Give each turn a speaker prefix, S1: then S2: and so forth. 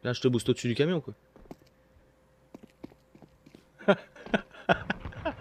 S1: Là, je te booste au-dessus du camion, quoi.